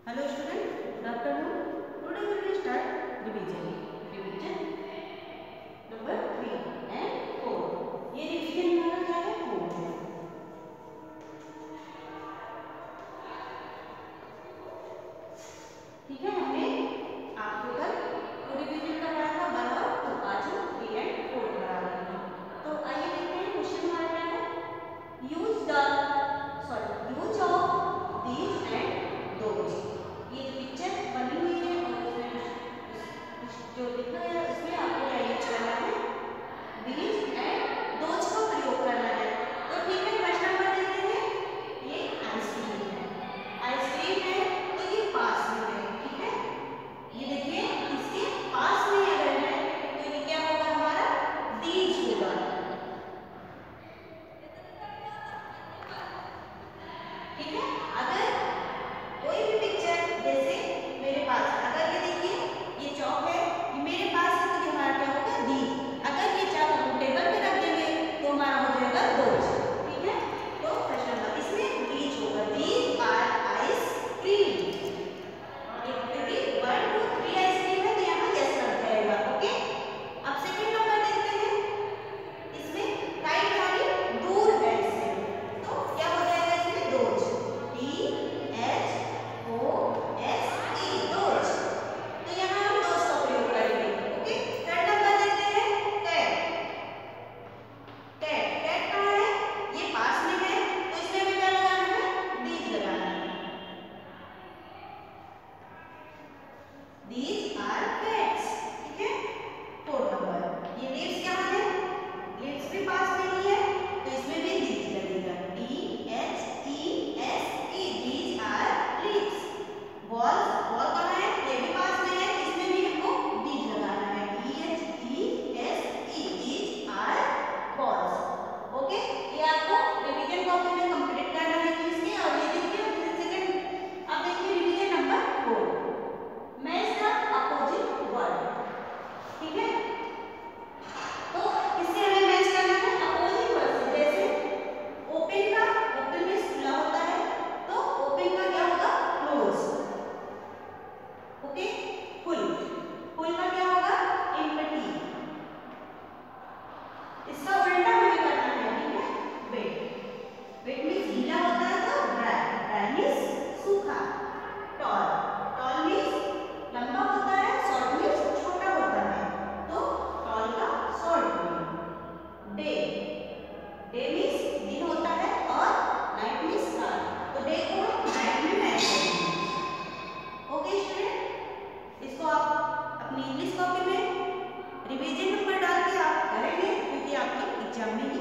Hello student, good afternoon. Today we will start revision. Revision number 3 and 4. ये revision हमारा क्या है? 4 है. ठीक है, हमने आपको कल रिविजन करवाया था 1 और 2. आज हम 3 and 4 करा रहे हैं. तो आइए देखते हैं क्वेश्चन हमारा क्या है. Use of these and those. ये जो पिक्चर बनी हुई है और उसमें जो लिखा है उसमें आपको क्या यूज करना है? these and those का प्रयोग करना है. तो ठीक है, प्रश्न नंबर देखते हैं. ये आइसक्रीम है. आइसक्रीम है तो ये पास में है. ठीक है, ये देखिए इसके पास में अगर है तो ये क्या होगा? हमारा these होगा. ठीक है, अगर कोई भी पिक्चर जैसे मेरे पास, अगर ये देखिए ये चौक है, ये मेरे पास है तो ये हमारा क्या होगा? दी. अगर ये चाक हम टेबल पे रख देंगे तो हमारा हो जाएगा दोज. ठीक है, तो प्रश्न नंबर इसमें दीज होगा. These are ice cream. क्योंकि 1 2 3 आइसक्रीम है तो यहाँ यस लग जाएगा. ओके, अब सेकंड नंबर देखते हैं. इसमें काइट हमारी दूर है इससे, तो क्या हो जाएगा? इसमें दोज. DHOSE those. तो यहाँ हम दोज का प्रयोग करेंगे. ओके, थर्ड नंबर देखते हैं. कैट. कैट कहाँ है? ये पास में है तो इसमें हमें क्या लगाना है? दीज लगाना है. These are cats. ठीक है, फोर्थ नंबर. ये लीव्स कहाँ है? लीव्स भी पास में ही है तो इसमें भी दीज लगेगा. DHESE these are leaves. Ball कहाँ है? ये भी पास में है, इसमें भी हमको दीज लगाना है. DHESE these are balls. Okay, ये आपको रिवीजन कॉपी में कंप्लीट करना है इसके. और ये देखिए सेकंड. अब देखिए revision number 4. Match the opposite word. ठीक है, तो इससे हमें मैच करना है अपोजिट वर्ड से. जैसे ओपन में खुला होता है तो ओपन का क्या होगा? क्लोज. ओके, फुल का क्या होगा? एम्प्टी. इसका उल्टा हमें करना है. ठीक है, वेट मींस गीला होता है तो ड्राई मींस सूखा. टॉल मींस लंबा होता है, शॉर्ट मींस छोटा होता है तो टॉल का शॉर्ट में. डे मींस दिन होता है और नाइट मींस रात, तो डे को हम नाइट में मैच करेंगे. ओके स्टूडेंट, इसको आप अपनी इंग्लिश कॉपी में रिवीजन नंबर डाल के आप करेंगे क्योंकि आपके एग्जाम में